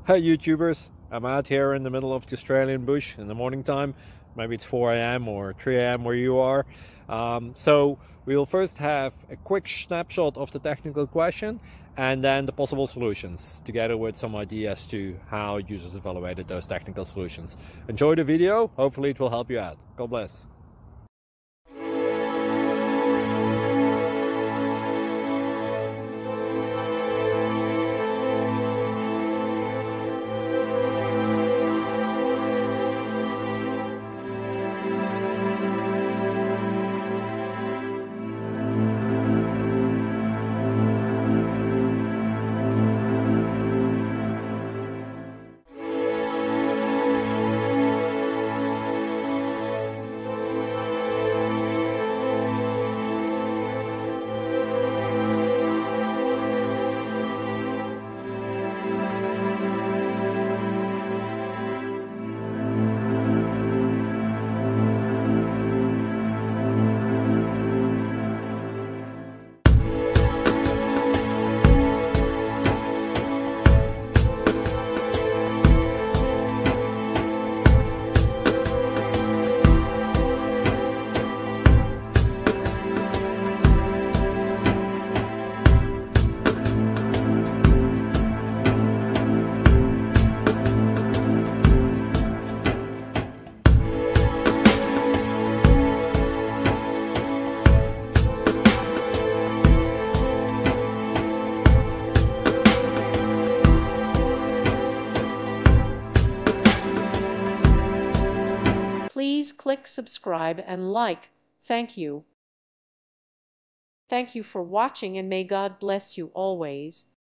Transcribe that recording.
Hey YouTubers, I'm out here in the middle of the Australian bush in the morning time. Maybe it's 4 a.m. or 3 a.m. where you are. So we'll first have a quick snapshot of the technical question and then the possible solutions, together with some ideas to how users evaluated those technical solutions. Enjoy the video, hopefully it will help you out. God bless. Please click subscribe and like. Thank you. Thank you for watching, and may God bless you always.